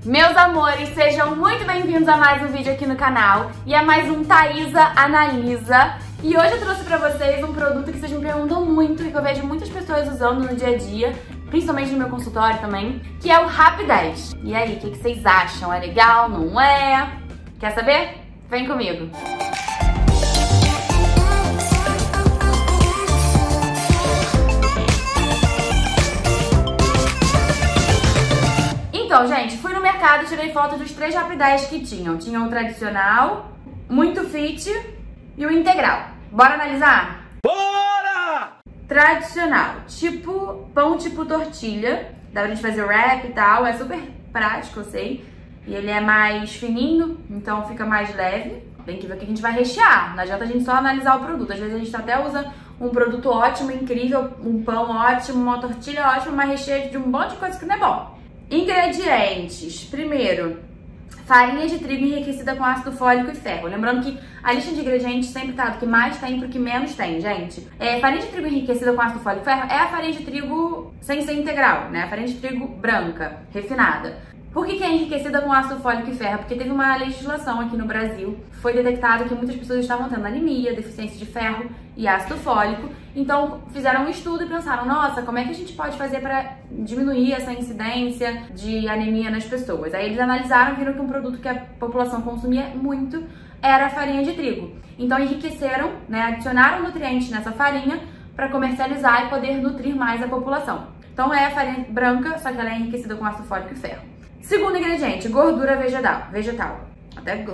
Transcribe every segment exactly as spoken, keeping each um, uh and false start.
Meus amores, sejam muito bem-vindos a mais um vídeo aqui no canal e a mais um Thaisa Analisa. E hoje eu trouxe pra vocês um produto que vocês me perguntam muito e que eu vejo muitas pessoas usando no dia a dia, principalmente no meu consultório também, que é o Rapidez. E aí, o que, que vocês acham? É legal? Não é? Quer saber? Vem comigo! Então, gente, fui no mercado e tirei foto dos três Rapidez que tinham. Tinha o tradicional, muito fit e o integral. Bora analisar? Bora! Tradicional, tipo pão tipo tortilha. Dá pra gente fazer wrap e tal, é super prático, eu sei. E ele é mais fininho, então fica mais leve. Tem que ver o que a gente vai rechear. Não adianta a gente só analisar o produto. Às vezes a gente até usa um produto ótimo, incrível, um pão ótimo, uma tortilha ótima, mas recheio de um monte de coisa que não é bom. Ingredientes. Primeiro, farinha de trigo enriquecida com ácido fólico e ferro. Lembrando que a lista de ingredientes sempre tá do que mais tem pro que menos tem, gente. É, farinha de trigo enriquecida com ácido fólico e ferro é a farinha de trigo sem ser integral, né? A farinha de trigo branca, refinada. Por que que é enriquecida com ácido fólico e ferro? Porque teve uma legislação aqui no Brasil, foi detectado que muitas pessoas estavam tendo anemia, deficiência de ferro e ácido fólico. Então fizeram um estudo e pensaram, nossa, como é que a gente pode fazer para diminuir essa incidência de anemia nas pessoas? Aí eles analisaram, viram que um produto que a população consumia muito era a farinha de trigo. Então enriqueceram, né, adicionaram nutrientes nessa farinha para comercializar e poder nutrir mais a população. Então é a farinha branca, só que ela é enriquecida com ácido fólico e ferro. Segundo ingrediente, gordura vegetal. vegetal. Até...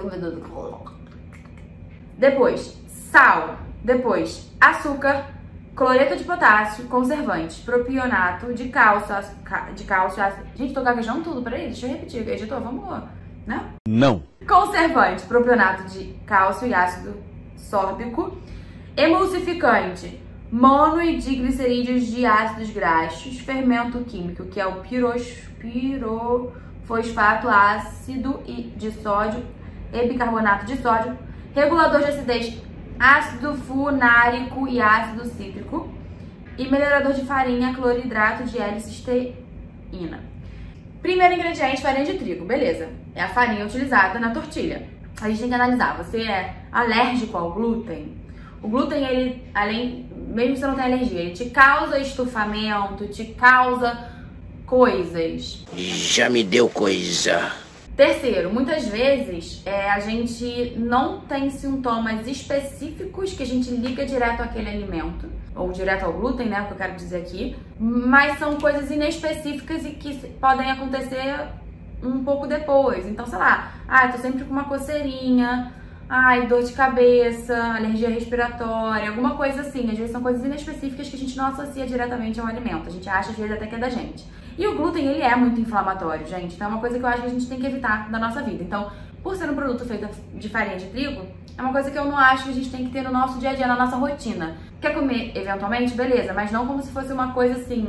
Depois, sal. Depois, açúcar, cloreto de potássio, conservante, propionato de cálcio, de cálcio, ácido... Gente, tô gaguejando tudo, peraí, deixa eu repetir. Editor, vamos, né? Não. Conservante, propionato de cálcio e ácido sórbico, emulsificante, mono e diglicerídeos de ácidos graxos, fermento químico, que é o piros, piro... fosfato ácido de sódio e bicarbonato de sódio, regulador de acidez, ácido funárico e ácido cítrico e melhorador de farinha, cloridrato de L-cisteína. Primeiro ingrediente, farinha de trigo, beleza. É a farinha utilizada na tortilha. A gente tem que analisar, você é alérgico ao glúten? O glúten, ele, além, mesmo se você não tem alergia, ele te causa estufamento, te causa coisas. Já me deu coisa. Terceiro, muitas vezes é, a gente não tem sintomas específicos que a gente liga direto àquele alimento, ou direto ao glúten, né, o que eu quero dizer aqui, mas são coisas inespecíficas e que podem acontecer um pouco depois. Então, sei lá, ah, eu tô sempre com uma coceirinha, ai, dor de cabeça, alergia respiratória, alguma coisa assim. Às vezes são coisas inespecíficas que a gente não associa diretamente ao alimento. A gente acha, às vezes, até que é da gente. E o glúten, ele é muito inflamatório, gente. Então é uma coisa que eu acho que a gente tem que evitar da nossa vida. Então, por ser um produto feito de farinha de trigo, é uma coisa que eu não acho que a gente tem que ter no nosso dia a dia, na nossa rotina. Quer comer, eventualmente? Beleza, mas não como se fosse uma coisa assim...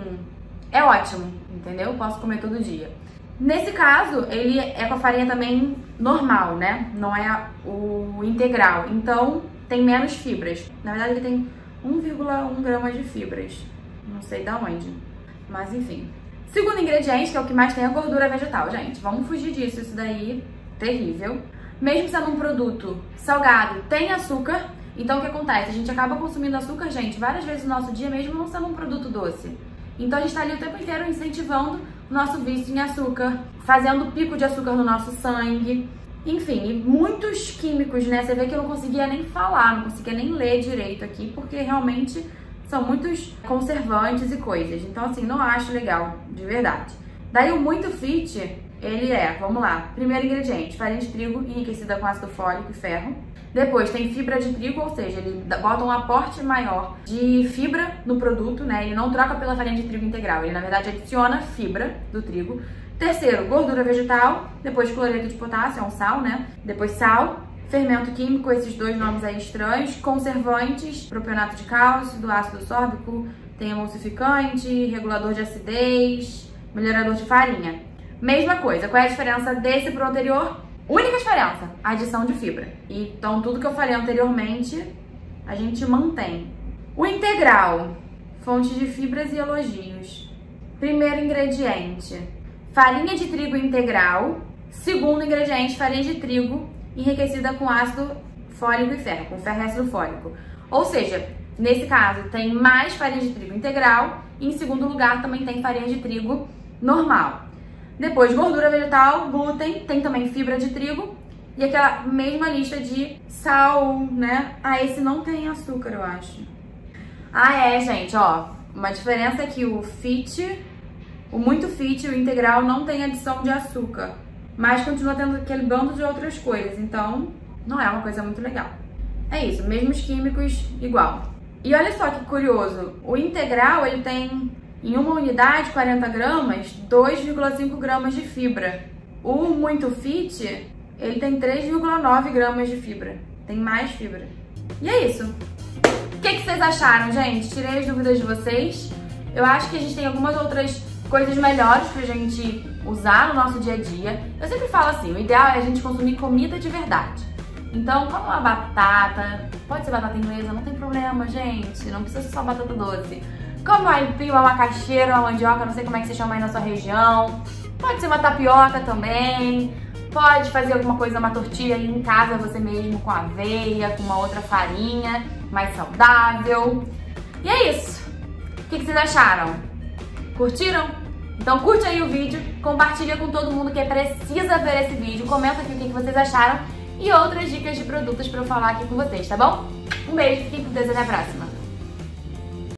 É ótimo, entendeu? Posso comer todo dia. Nesse caso, ele é com a farinha também normal, né? Não é o integral. Então, tem menos fibras. Na verdade, ele tem um vírgula um gramas de fibras. Não sei da onde. Mas, enfim. Segundo ingrediente, que é o que mais tem, é a gordura vegetal. Gente, vamos fugir disso. Isso daí, terrível. Mesmo sendo um produto salgado, tem açúcar. Então, o que acontece? A gente acaba consumindo açúcar, gente, várias vezes no nosso dia, mesmo não sendo um produto doce. Então, a gente tá ali o tempo inteiro incentivando o nosso vício em açúcar, fazendo pico de açúcar no nosso sangue. Enfim, e muitos químicos, né? Você vê que eu não conseguia nem falar, não conseguia nem ler direito aqui, porque realmente são muitos conservantes e coisas. Então, assim, não acho legal, de verdade. Daí, o muito fit, ele é, vamos lá, primeiro ingrediente, farinha de trigo enriquecida com ácido fólico e ferro. Depois tem fibra de trigo, ou seja, ele bota um aporte maior de fibra no produto, né? Ele não troca pela farinha de trigo integral, ele na verdade adiciona fibra do trigo. Terceiro, gordura vegetal, depois cloreto de potássio, é um sal, né? Depois sal, fermento químico, esses dois nomes aí estranhos, conservantes, propionato de cálcio, do ácido sórbico, tem emulsificante, regulador de acidez, melhorador de farinha. Mesma coisa, qual é a diferença desse pro anterior? Única diferença, a adição de fibra. Então, tudo que eu falei anteriormente, a gente mantém. O integral, fonte de fibras e elogios. Primeiro ingrediente, farinha de trigo integral. Segundo ingrediente, farinha de trigo enriquecida com ácido fólico e ferro, com ferro e ácido fólico. Ou seja, nesse caso tem mais farinha de trigo integral e em segundo lugar também tem farinha de trigo normal. Depois, gordura vegetal, glúten, tem também fibra de trigo e aquela mesma lista de sal, né? Ah, esse não tem açúcar, eu acho. Ah, é, gente, ó. Uma diferença é que o fit, o muito fit, o integral, não tem adição de açúcar. Mas continua tendo aquele bando de outras coisas. Então, não é uma coisa muito legal. É isso, mesmos químicos, igual. E olha só que curioso. O integral, ele tem, em uma unidade, quarenta gramas, dois vírgula cinco gramas de fibra. O muito fit, ele tem três vírgula nove gramas de fibra. Tem mais fibra. E é isso. O que, que vocês acharam, gente? Tirei as dúvidas de vocês. Eu acho que a gente tem algumas outras coisas melhores pra gente usar no nosso dia a dia. Eu sempre falo assim, o ideal é a gente consumir comida de verdade. Então, como uma batata, pode ser batata inglesa, não tem problema, gente. Não precisa ser só batata doce. Como uma aipim, uma macaxeira, uma mandioca, não sei como é que você chama aí na sua região. Pode ser uma tapioca também. Pode fazer alguma coisa, uma tortilha aí em casa, você mesmo, com aveia, com uma outra farinha, mais saudável. E é isso. O que, que vocês acharam? Curtiram? Então curte aí o vídeo, compartilha com todo mundo que precisa ver esse vídeo, comenta aqui o que, que vocês acharam e outras dicas de produtos pra eu falar aqui com vocês, tá bom? Um beijo, fiquem com Deus e até a próxima.